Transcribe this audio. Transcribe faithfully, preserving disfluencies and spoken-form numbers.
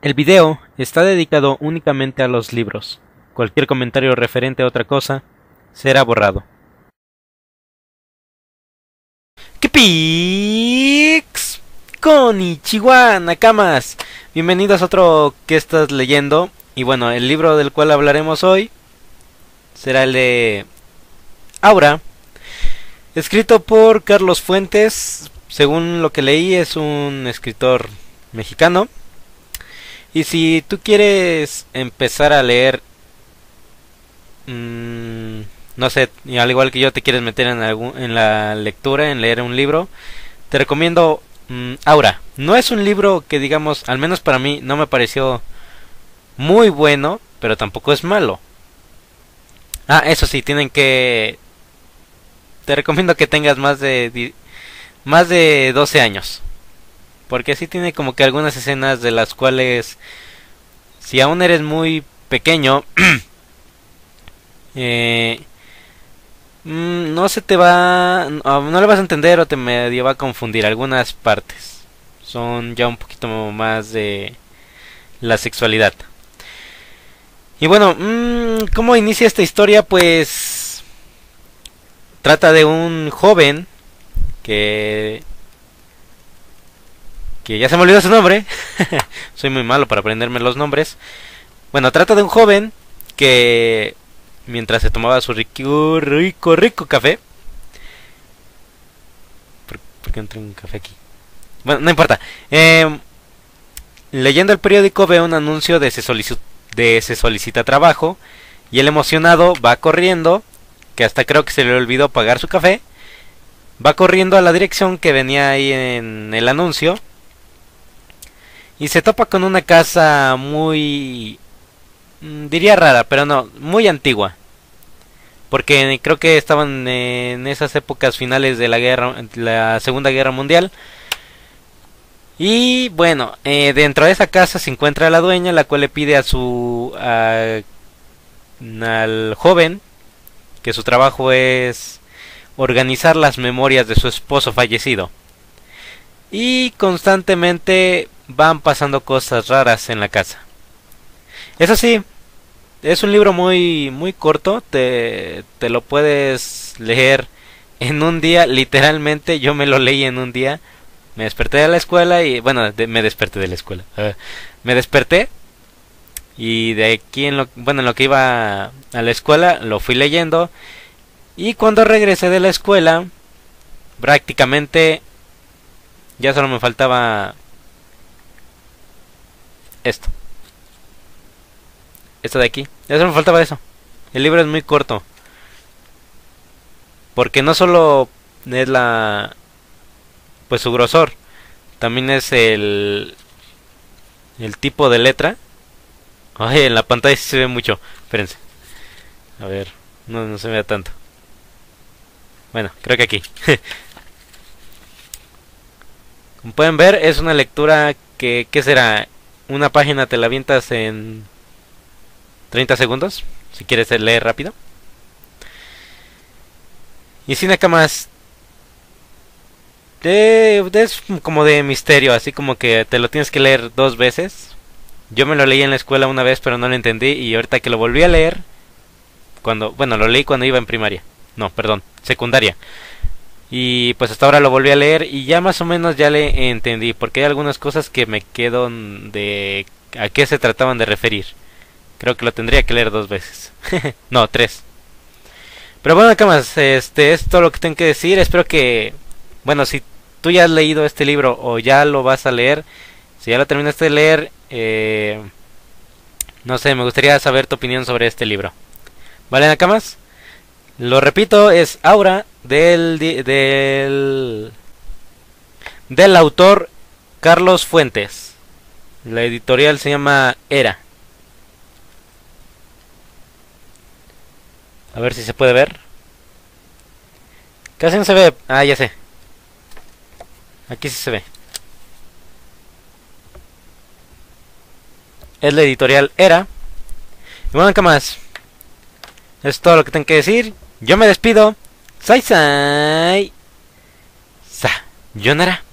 El video está dedicado únicamente a los libros. Cualquier comentario referente a otra cosa será borrado. ¿Qué pics? Konnichiwa, nakamas. Bienvenidos a otro que estás leyendo. Y bueno, el libro del cual hablaremos hoy será el de Aura, escrito por Carlos Fuentes. Según lo que leí, es un escritor mexicano. Y si tú quieres empezar a leer, mmm, no sé, al igual que yo te quieres meter en, algún, en la lectura, en leer un libro, te recomiendo mmm, Aura. No es un libro que, digamos, al menos para mí, no me pareció muy bueno, pero tampoco es malo. Ah, eso sí, tienen que... Te recomiendo que tengas más de... Más de doce años. Porque sí tiene como que algunas escenas de las cuales, si aún eres muy pequeño, eh, no se te va, no le vas a entender o te medio va a confundir. Algunas partes son ya un poquito más de la sexualidad. Y bueno, mmm, ¿cómo inicia esta historia? Pues trata de un joven que... que ya se me olvidó su nombre. Soy muy malo para aprenderme los nombres. Bueno, trata de un joven que mientras se tomaba su rico, rico, rico café. ¿Por, ¿por qué no tengo un café aquí? Bueno, no importa. Eh, leyendo el periódico ve un anuncio de se, solicita, de se solicita trabajo. Y el emocionado va corriendo, que hasta creo que se le olvidó pagar su café. Va corriendo a la dirección que venía ahí en el anuncio. Y se topa con una casa muy... diría rara, pero no, muy antigua. Porque creo que estaban en esas épocas finales de la guerra, la Segunda Guerra Mundial. Y bueno, eh, dentro de esa casa se encuentra la dueña, la cual le pide a su... A, al joven que su trabajo es organizar las memorias de su esposo fallecido. Y constantemente van pasando cosas raras en la casa. Eso sí, es un libro muy muy corto, te, te lo puedes leer en un día, literalmente. Yo me lo leí en un día. Me desperté de la escuela y... Bueno, de, me desperté de la escuela. Uh, me desperté y de aquí en lo... Bueno, en lo que iba a la escuela lo fui leyendo. Y cuando regresé de la escuela, prácticamente... ya solo me faltaba esto. Esto de aquí. Ya solo me faltaba eso. El libro es muy corto. Porque no solo es la... pues su grosor. También es el... el tipo de letra. Ay, en la pantalla sí se ve mucho. Espérense. A ver. No, no se vea tanto. Bueno, creo que aquí. Como pueden ver, es una lectura que... ¿qué será? Una página te la avientas en treinta segundos, si quieres leer rápido. Y sin acá más... De, es como de misterio, así como que te lo tienes que leer dos veces. Yo me lo leí en la escuela una vez, pero no lo entendí. Y ahorita que lo volví a leer... cuando Bueno, lo leí cuando iba en primaria. No, perdón, secundaria. Y pues hasta ahora lo volví a leer y ya más o menos ya le entendí, porque hay algunas cosas que me quedo de a qué se trataban de referir. Creo que lo tendría que leer dos veces. No, tres. Pero bueno, acá más, este es todo lo que tengo que decir. Espero que, bueno, si tú ya has leído este libro o ya lo vas a leer, si ya lo terminaste de leer, eh, no sé, me gustaría saber tu opinión sobre este libro. ¿Vale, acá más? Lo repito, es Aura del, del del autor Carlos Fuentes. La editorial se llama Era. A ver si se puede ver. Casi no se ve. Ah, ya sé. Aquí sí se ve. Es la editorial Era. Y bueno, ¿qué más? Es todo lo que tengo que decir. Yo me despido. Sai sai. Sa. Yonara.